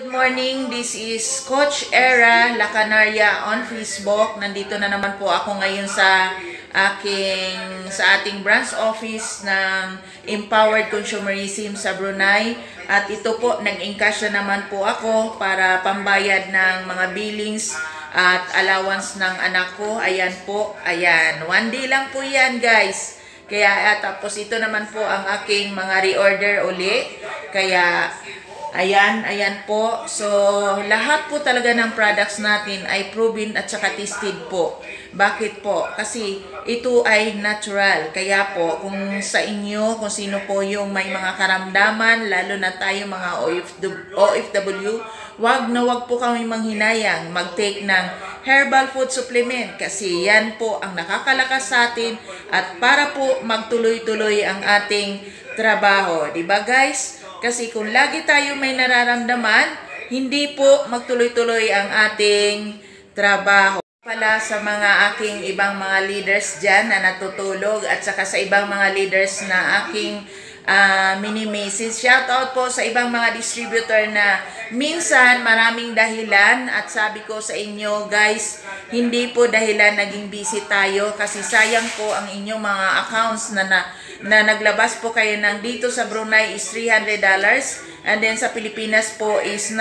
Good morning, this is Coach Era Lacanaria on Facebook. Nandito na naman po ako ngayon sa ating branch office ng Empowered Consumerism sa Brunei. At ito po, nag-encash na naman po ako para pambayad ng mga billings at allowance ng anak ko. Ayan po, ayan. One day lang po yan, guys. Kaya tapos ito naman po ang aking mga reorder uli. Kaya ayan po. So, lahat po talaga ng products natin ay proven at saka tested po. Bakit po? Kasi ito ay natural. Kaya po, kung sa inyo, kung sino po yung may mga karamdaman, lalo na tayo mga OFW, wag po kami manghinayang mag-take ng herbal food supplement. Kasi yan po ang nakakalakas sa atin at para po magtuloy-tuloy ang ating trabaho. Diba guys? Kasi kung lagi tayo may nararamdaman, hindi po magtuloy-tuloy ang ating trabaho. Pala sa mga aking ibang mga leaders dyan na natutulog at saka sa ibang mga leaders na aking mini-message. Shout out po sa ibang mga distributor na minsan maraming dahilan at sabi ko sa inyo guys, hindi po dahilan naging busy tayo kasi sayang po ang inyong mga accounts na naglabas po kayo ng dito sa Brunei is $300 and then sa Pilipinas po is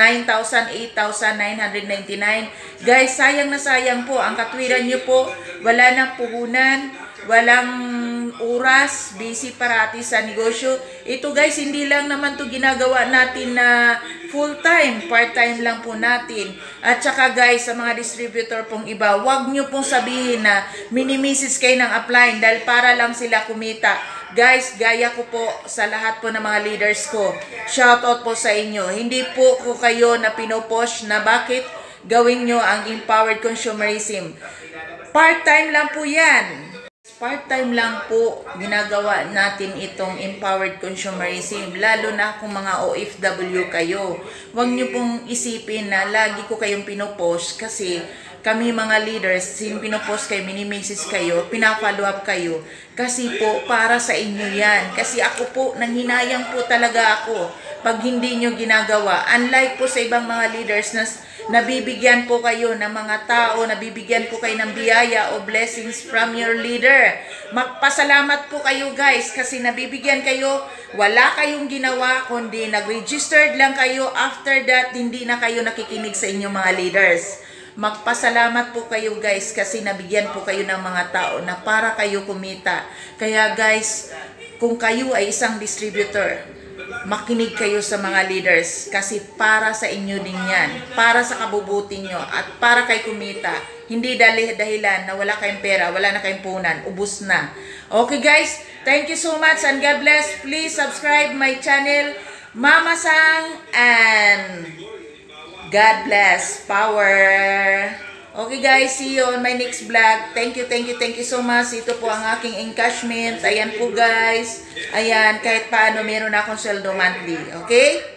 8,999. Guys, sayang na sayang po ang katwiran nyo po, wala nang puhunan, walang oras, busy parati sa negosyo. Ito guys, hindi lang naman to ginagawa natin na full-time, part-time lang po natin. At saka guys, sa mga distributor pong iba, wag nyo pong sabihin na mini-message kayo ng upline dahil para lang sila kumita. Guys, gaya ko po sa lahat po ng mga leaders ko. Shoutout po sa inyo. Hindi po ko kayo na pinopost na bakit gawin nyo ang Empowered Consumerism. Part-time lang po yan. Part-time lang po ginagawa natin itong Empowered Consumerism, lalo na kung mga OFW kayo. Huwag nyo pong isipin na lagi ko kayong pinopost kasi kami mga leaders, pinopost kayo, mini-message kayo, pina-follow up kayo. Kasi po, para sa inyo yan. Kasi ako po, nanghinayang po talaga ako pag hindi nyo ginagawa. Unlike po sa ibang mga leaders na nabibigyan po kayo ng mga tao, nabibigyan po kayo ng biyaya o blessings from your leader. Magpasalamat po kayo guys kasi nabibigyan kayo, wala kayong ginawa kundi nag-registered lang kayo. After that, hindi na kayo nakikinig sa inyong mga leaders. Magpasalamat po kayo guys kasi nabigyan po kayo ng mga tao na para kayo kumita. Kaya guys, kung kayo ay isang distributor, makinig kayo sa mga leaders kasi para sa inyo din yan, para sa kabubuti nyo at para kay kumita. Hindi dahilan na wala kayong pera, wala na kayong punan, ubus na. Okay guys, thank you so much and God bless. Please subscribe my channel, Mama Sang, and God bless. Power. Okay guys, see you on my next vlog. Thank you so much. Ito po ang aking encashment. Ayan po guys. Ayan, kahit paano meron akong sweldo monthly. Okay?